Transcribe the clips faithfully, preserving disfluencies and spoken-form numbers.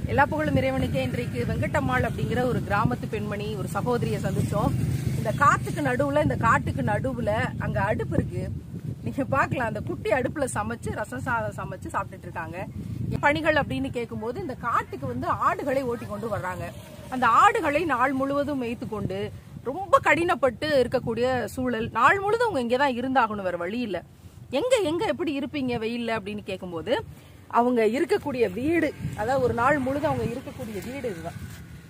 எல்லா புகழும் இறைவனுக்கே. இன்றைக்கு வெங்கட்டம்மாள் அப்படிங்கிற ஒரு கிராமத்து பெண்மணி ஒரு சகோதரியை சந்திச்சோம். இந்த காட்டுக்கு நடுவுல இந்த காட்டுக்கு நடுவுல அங்க அடுப்பு இருக்கு, நீங்க பாக்கலாம். அந்த குட்டி அடுப்புல சமைச்சு ரசம் சாதம் சமைச்சு சாப்பிட்டுட்டு இருக்காங்க. பணிகள் அப்படின்னு கேட்கும் போது இந்த காட்டுக்கு வந்து ஆடுகளை ஓட்டி கொண்டு வர்றாங்க. அந்த ஆடுகளை நாள் முழுவதும் மேய்த்து கொண்டு ரொம்ப கடினப்பட்டு இருக்கக்கூடிய சூழல். நாள் முழுவதும் அவங்க இங்கதான் இருந்தாகணும், வேற வழி இல்ல. எங்க எங்க எப்படி இருப்பீங்க வெயில்ல அப்படின்னு கேட்கும்போது அவங்க இருக்கக்கூடிய வீடு, அதாவது ஒரு நாள் முழுதும் அவங்க இருக்கக்கூடிய வீடு இதுதான்.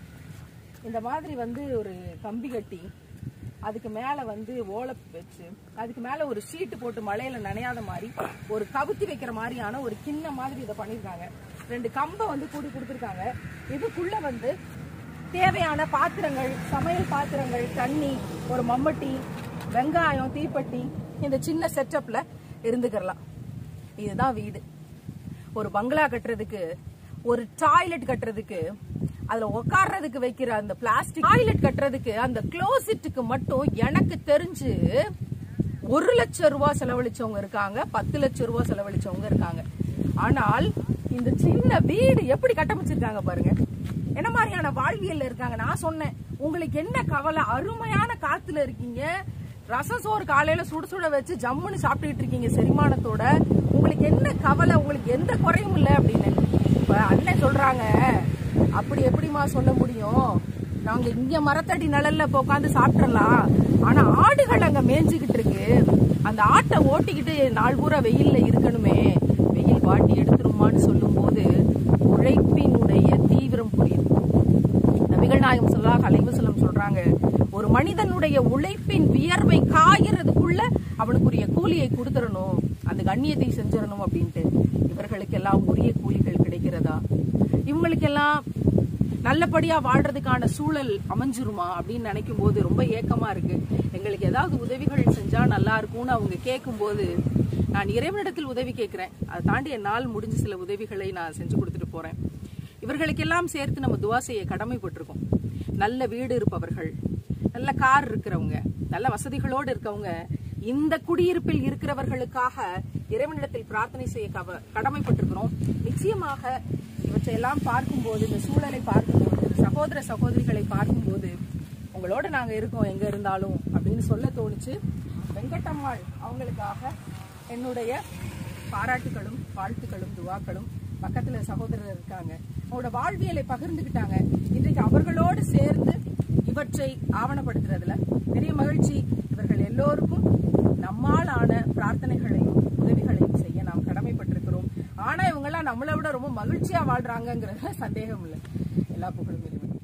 இந்த மாதிரி வந்து ஒரு கம்பி கட்டி அதுக்கு மேல வந்து ஓலை வச்சு அதுக்கு மேல ஒரு ஷீட்டு போட்டு மழையில நனையாத மாதிரி ஒரு கவுத்தி வைக்கிற மாதிரியான ஒரு கிண்ண மாதிரி இதை பண்ணிருக்காங்க. ரெண்டு கம்பை வந்து கூடி கொடுத்துருக்காங்க. இதுக்குள்ள வந்து தேவையான பாத்திரங்கள், சமையல் பாத்திரங்கள், தண்ணி, ஒரு மம்மட்டி, வெங்காயம், தீப்பெட்டி, இந்த சின்ன செட்டப்ல இருந்துக்கலாம். இதுதான் வீடு. ஒரு பங்களா கட்டுறதுக்கு, ஒரு டாய்லெட் கட்டுறதுக்கு, அதுல உட்கார்றதுக்கு வைக்கிற அந்த பிளாஸ்டிக் டாய்லெட் கட்டுறதுக்கு, அந்த க்ளோசெட்டுக்கு மட்டும் எனக்கு தெரிஞ்சு ஒரு லட்சம் ரூபாய் செலவழிச்சவங்க இருக்காங்க, பத்து லட்சம் ரூபாய் செலவழிச்சவங்க இருக்காங்க. ஆனால் இந்த சின்ன வீடு எப்படி கட்டமைச்சிருக்காங்க பாருங்க. என்ன மாதிரியான வாழ்வியல்ல இருக்காங்க. நான் சொன்னேன், உங்களுக்கு என்ன கவலை, அருமையான காத்துல இருக்கீங்க, ரசம் சோறு காலையில சுட சுட வச்சு ஜம்முன்னு சாப்பிட்டுட்டு இருக்கீங்க செரிமானத்தோட, உங்களுக்கு என்ன கவலை, உங்களுக்கு எந்த குறையும் இல்லை அப்படின்னு. இப்ப அண்ணன் சொல்றாங்க, அப்படி எப்படிமா சொல்ல முடியும், நாங்க இங்க மரத்தடி நிழல்ல உட்காந்து சாப்பிடலாம், ஆனா ஆடுகள் அங்க மேய்ஞ்சுக்கிட்டு இருக்கு, அந்த ஆட்டை ஓட்டிக்கிட்டு நாள் பூரா வெயில்ல இருக்கணுமே, வெயில் வாட்டி எடுத்துருமான்னு சொல்லும் போது உழைப்பினுடைய தீவிரம் புரியுது. நபிகள் நாயகம் ஸல்லல்லாஹு அலைஹி வஸல்லம் சொல்றாங்க, ஒரு மனிதனுடைய உழைப்பின் வியர்வை காயறதுக்குள்ள அவனுக்குரிய கூலியை கொடுத்துடணும், அந்த கண்ணியத்தை செஞ்சிடணும் அப்படின்ட்டு. இவர்களுக்கெல்லாம் உரிய கூலிகள் கிடைக்கிறதா? இவங்களுக்கெல்லாம் நல்லபடியா வாழ்றதுக்கான சூழல் அமைஞ்சிருமா அப்படின்னு நினைக்கும் போது ரொம்ப ஏக்கமா இருக்கு. எங்களுக்கு ஏதாவது உதவிகள் செஞ்சா நல்லா இருக்கும்னு அவங்க கேட்கும் போது நான் இறைவனிடத்தில் உதவி கேட்கிறேன். அதை தாண்டி என்னால் முடிஞ்ச சில உதவிகளை நான் செஞ்சு கொடுத்துட்டு போறேன். இவர்களுக்கெல்லாம் சேர்த்து நம்ம துவா செய்ய கடமைப்பட்டிருக்கோம். நல்ல வீடு இருப்பவர்கள், நல்ல கார் இருக்கிறவங்க, நல்ல வசதிகளோடு இருக்கவங்க, இந்த குடியிருப்பில் இருக்கிறவர்களுக்காக இறைவனிடத்தில் பிரார்த்தனை செய்ய கடமைப்பட்டிருக்கிறோம். நிச்சயமாக இவற்றையெல்லாம் பார்க்கும்போது, இந்த சூழலை பார்க்கும்போது, சகோதர சகோதரிகளை பார்க்கும்போது உங்களோட நாங்க இருக்கோம் எங்க இருந்தாலும் அப்படின்னு சொல்ல தோணுச்சு. வெங்கட்டம்மாள் அவங்களுக்காக என்னுடைய பாராட்டுகளும் வாழ்த்துக்களும் துவாக்களும். பக்கத்துல சகோதரர் இருக்காங்க, அவங்களோட வாழ்வியலை பகிர்ந்துகிட்டாங்க. இன்றைக்கு அவர்களோடு சேர்ந்து இவற்றை ஆவணப்படுத்துறதுல பெரிய மகிழ்ச்சி. இவர்கள் எல்லோருக்கும் நம்மால் ஆன பிரார்த்தனைகளையும் உதவிகளையும் செய்ய நாம் கடமைப்பட்டிருக்கிறோம். ஆனா இவங்க எல்லாம் நம்மளை விட ரொம்ப மகிழ்ச்சியா வாழ்றாங்கிறதுல சந்தேகம் இல்லை. எல்லா புகழும் இறைவனுக்கு.